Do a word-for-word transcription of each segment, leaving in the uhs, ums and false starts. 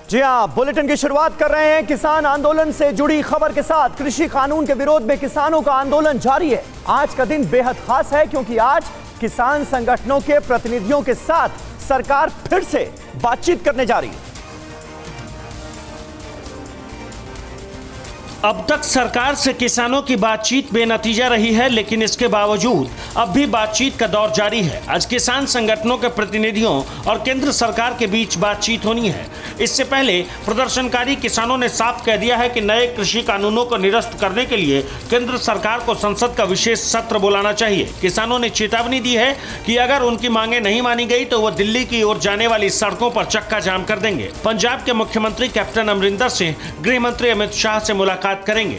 जी हां, बुलेटिन की शुरुआत कर रहे हैं किसान आंदोलन से जुड़ी खबर के साथ। कृषि कानून के विरोध में किसानों का आंदोलन जारी है। आज का दिन बेहद खास है क्योंकि आज किसान संगठनों के प्रतिनिधियों के साथ सरकार फिर से बातचीत करने जा रही है। अब तक सरकार से किसानों की बातचीत बेनतीजा रही है, लेकिन इसके बावजूद अब भी बातचीत का दौर जारी है। आज किसान संगठनों के प्रतिनिधियों और केंद्र सरकार के बीच बातचीत होनी है। इससे पहले प्रदर्शनकारी किसानों ने साफ कह दिया है कि नए कृषि कानूनों को निरस्त करने के लिए केंद्र सरकार को संसद का विशेष सत्र बुलाना चाहिए। किसानों ने चेतावनी दी है कि अगर उनकी मांगे नहीं मानी गई तो वो दिल्ली की ओर जाने वाली सड़कों पर चक्का जाम कर देंगे। पंजाब के मुख्यमंत्री कैप्टन अमरिंदर सिंह गृह मंत्री अमित शाह से मुलाकात करेंगे।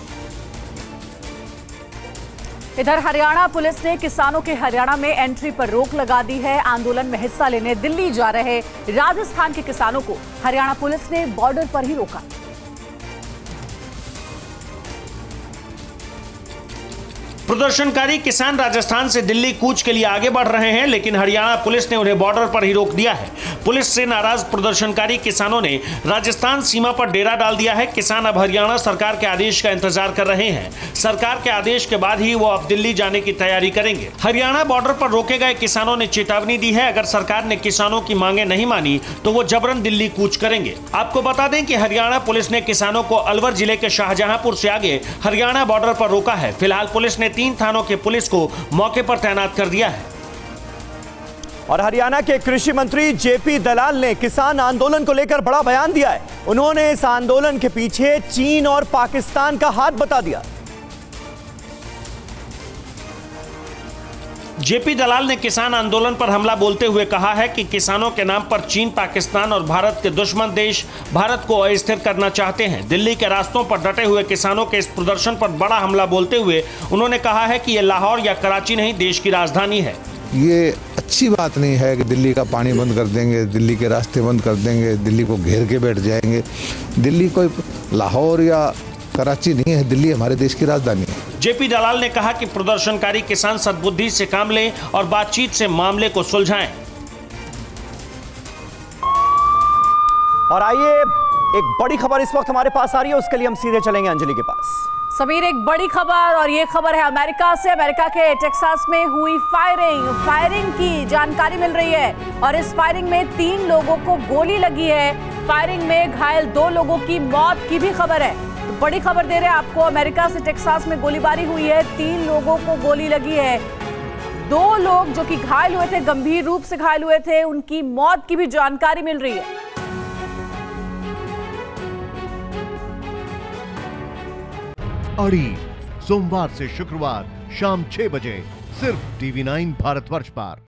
इधर हरियाणा पुलिस ने किसानों के हरियाणा में एंट्री पर रोक लगा दी है। आंदोलन में हिस्सा लेने दिल्ली जा रहे राजस्थान के किसानों को हरियाणा पुलिस ने बॉर्डर पर ही रोका। प्रदर्शनकारी किसान राजस्थान से दिल्ली कूच के लिए आगे बढ़ रहे हैं, लेकिन हरियाणा पुलिस ने उन्हें बॉर्डर पर ही रोक दिया है। पुलिस से नाराज प्रदर्शनकारी किसानों ने राजस्थान सीमा पर डेरा डाल दिया है। किसान अब हरियाणा सरकार के आदेश का इंतजार कर रहे हैं। सरकार के आदेश के बाद ही वो अब दिल्ली जाने की तैयारी करेंगे। हरियाणा बॉर्डर पर रोके गए किसानों ने चेतावनी दी है, अगर सरकार ने किसानों की मांगे नहीं मानी तो वो जबरन दिल्ली कूच करेंगे। आपको बता दें कि हरियाणा पुलिस ने किसानों को अलवर जिले के शाहजहांपुर से आगे हरियाणा बॉर्डर पर रोका है। फिलहाल पुलिस ने तीन थानों के पुलिस को मौके पर तैनात कर दिया है। और हरियाणा के कृषि मंत्री जेपी दलाल ने किसान आंदोलन को लेकर बड़ा बयान दिया है। उन्होंने इस आंदोलन के पीछे चीन और पाकिस्तान का हाथ बता दिया। जेपी दलाल ने किसान आंदोलन पर हमला बोलते हुए कहा है कि किसानों के नाम पर चीन, पाकिस्तान और भारत के दुश्मन देश भारत को अस्थिर करना चाहते हैं। दिल्ली के रास्तों पर डटे हुए किसानों के इस प्रदर्शन पर बड़ा हमला बोलते हुए उन्होंने कहा है कि यह लाहौर या कराची नहीं, देश की राजधानी है। ये अच्छी बात नहीं है कि दिल्ली का पानी बंद कर देंगे, दिल्ली के रास्ते बंद कर देंगे, दिल्ली को घेर के बैठ जाएंगे। दिल्ली कोई लाहौर या कराची नहीं है, दिल्ली हमारे देश की राजधानी है। जेपी दलाल ने कहा कि प्रदर्शनकारी किसान सद्बुद्धि से काम लें और बातचीत से मामले को सुलझाएं। और आइए, एक बड़ी खबर इस वक्त हमारे पास आ रही है, उसके लिए हम सीधे चलेंगे अंजलि के पास। समीर, एक बड़ी खबर, और ये खबर है अमेरिका से। अमेरिका के टेक्सास में हुई फायरिंग फायरिंग की जानकारी मिल रही है और इस फायरिंग में तीन लोगों को गोली लगी है। फायरिंग में घायल दो लोगों की मौत की भी खबर है। तो बड़ी खबर दे रहे हैं आपको, अमेरिका से टेक्सास में गोलीबारी हुई है, तीन लोगों को गोली लगी है। दो लोग जो कि घायल हुए थे, गंभीर रूप से घायल हुए थे, उनकी मौत की भी जानकारी मिल रही है। अड़ी सोमवार से शुक्रवार शाम छह बजे सिर्फ टीवी नाइन भारतवर्ष पर।